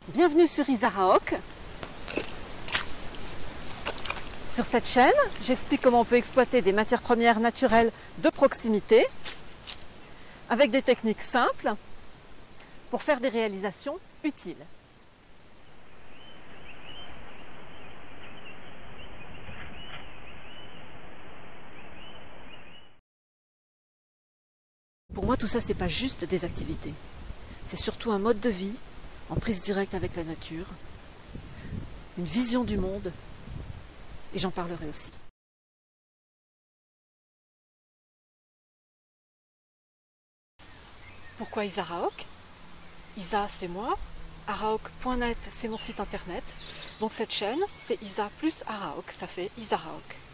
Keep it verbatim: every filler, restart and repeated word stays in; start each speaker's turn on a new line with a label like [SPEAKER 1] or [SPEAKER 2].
[SPEAKER 1] Bienvenue sur Isaraok. Sur cette chaîne, j'explique comment on peut exploiter des matières premières naturelles de proximité avec des techniques simples pour faire des réalisations utiles. Pour moi, tout ça, c'est pas juste des activités. C'est surtout un mode de vie en prise directe avec la nature, une vision du monde, et j'en parlerai aussi. Pourquoi Isaraok? Isa, c'est moi, araok point net, c'est mon site internet. Donc cette chaîne, c'est Isa plus Araok, ça fait Isaraok.